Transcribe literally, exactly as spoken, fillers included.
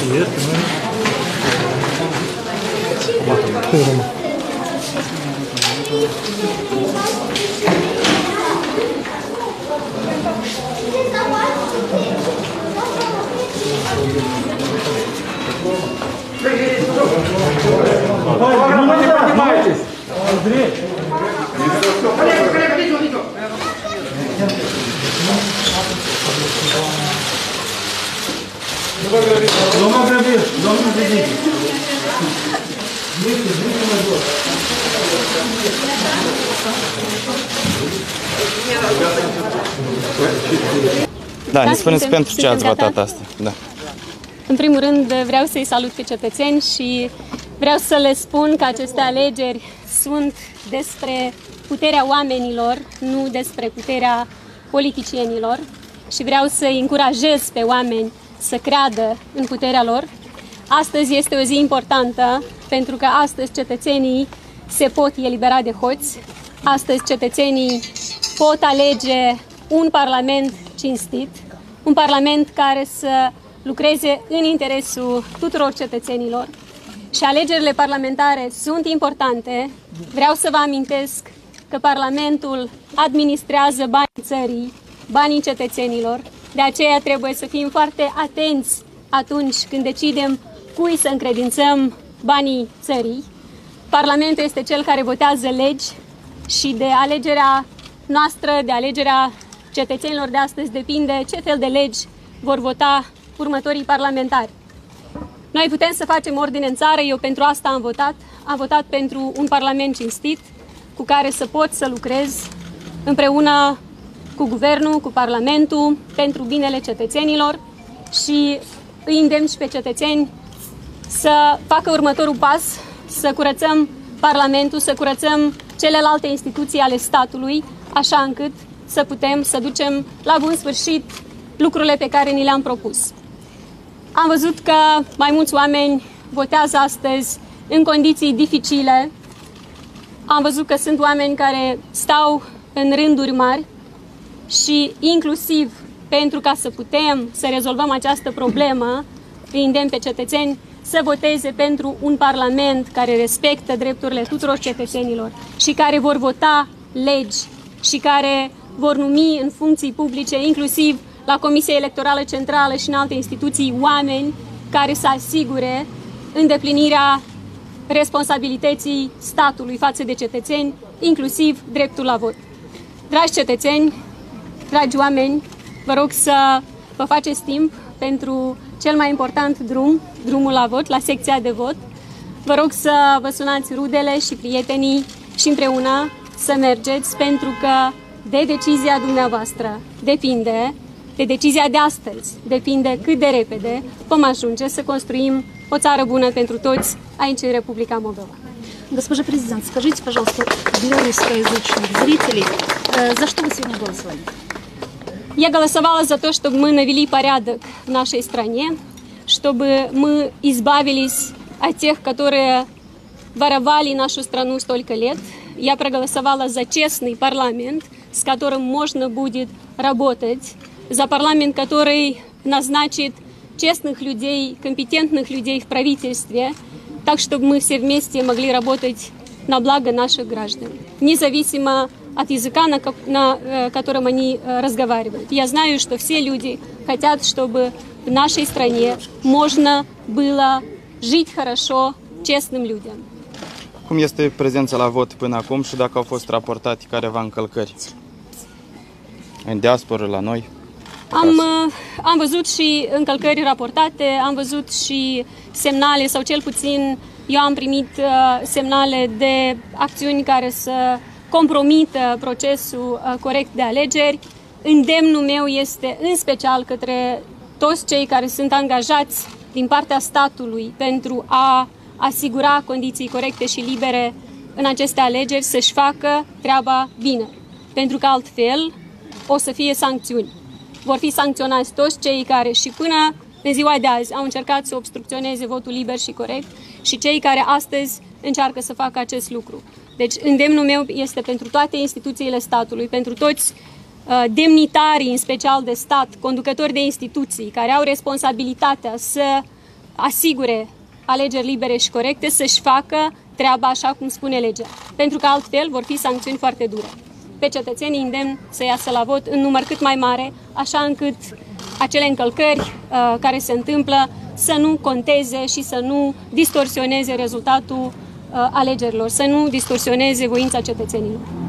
Domnul Grăbir, domnul Grăbir. Da, ne spuneți pentru ce ați votat asta. Da. În primul rând vreau să-i salut pe cetățeni și vreau să le spun că aceste alegeri sunt despre puterea oamenilor, nu despre puterea politicienilor, și vreau să-i încurajez pe oameni să creadă în puterea lor. Astăzi este o zi importantă pentru că astăzi cetățenii se pot elibera de hoți, astăzi cetățenii pot alege un parlament cinstit, un parlament care să lucreze în interesul tuturor cetățenilor. Și alegerile parlamentare sunt importante. Vreau să vă amintesc că Parlamentul administrează banii țării, banii cetățenilor. De aceea trebuie să fim foarte atenți atunci când decidem cui să încredințăm banii țării. Parlamentul este cel care votează legi și de alegerea noastră, de alegerea cetățenilor de astăzi, depinde ce fel de legi vor vota următorii parlamentari. Noi putem să facem ordine în țară, eu pentru asta am votat. Am votat pentru un parlament cinstit, cu care să pot să lucrez împreună cu guvernul, cu parlamentul, pentru binele cetățenilor, și îi îndemn și pe cetățeni să facă următorul pas, să curățăm Parlamentul, să curățăm celelalte instituții ale statului, așa încât să putem să ducem la bun sfârșit lucrurile pe care ni le-am propus. Am văzut că mai mulți oameni votează astăzi în condiții dificile. Am văzut că sunt oameni care stau în rânduri mari și inclusiv pentru ca să putem să rezolvăm această problemă, îi îndemn pe cetățeni să voteze pentru un parlament care respectă drepturile tuturor cetățenilor și care vor vota legi și care vor numi în funcții publice, inclusiv la Comisia Electorală Centrală și în alte instituții, oameni care să asigure îndeplinirea responsabilității statului față de cetățeni, inclusiv dreptul la vot. Dragi cetățeni, dragi oameni, vă rog să vă faceți timp pentru cel mai important drum, drumul la vot, la secția de vot. Vă rog să vă sunați rudele și prietenii și împreună să mergeți, pentru că de decizia dumneavoastră depinde, de decizia de astăzi, depinde cât de repede vom ajunge să construim o țară bună pentru toți aici în Republica Moldova. Госпожа президент, скажите, пожалуйста, для русскоязычных зрителей, за что вы сегодня голосовали? Я голосовала за то, чтобы мы навели порядок в нашей стране, чтобы мы избавились от тех, которые воровали нашу страну столько лет. Я проголосовала за честный парламент, с которым можно будет работать, за парламент, который назначит честных людей, компетентных людей в правительстве, так, чтобы мы все вместе могли работать на благо наших граждан, независимо от языка, на, на котором они разговаривают. Я знаю, что все люди хотят, чтобы в нашей стране можно было жить хорошо честным людям. Cum este prezența la vot până acum și dacă au fost raportate careva încălcări în diasporă, la noi? Am, am văzut și încălcări raportate, am văzut și semnale, sau cel puțin eu am primit semnale de acțiuni care să compromită procesul corect de alegeri. Îndemnul meu este în special către toți cei care sunt angajați din partea statului pentru a asigura condiții corecte și libere în aceste alegeri, să-și facă treaba bine, pentru că altfel o să fie sancțiuni. Vor fi sancționați toți cei care și până în ziua de azi au încercat să obstrucționeze votul liber și corect și cei care astăzi încearcă să facă acest lucru. Deci îndemnul meu este pentru toate instituțiile statului, pentru toți uh, demnitarii, în special de stat, conducători de instituții, care au responsabilitatea să asigure alegeri libere și corecte, să-și facă treaba așa cum spune legea. Pentru că altfel vor fi sancțiuni foarte dure. Pe cetățenii îndemn să iasă la vot în număr cât mai mare, așa încât acele încălcări uh, care se întâmplă să nu conteze și să nu distorsioneze rezultatul uh, alegerilor, să nu distorsioneze voința cetățenilor.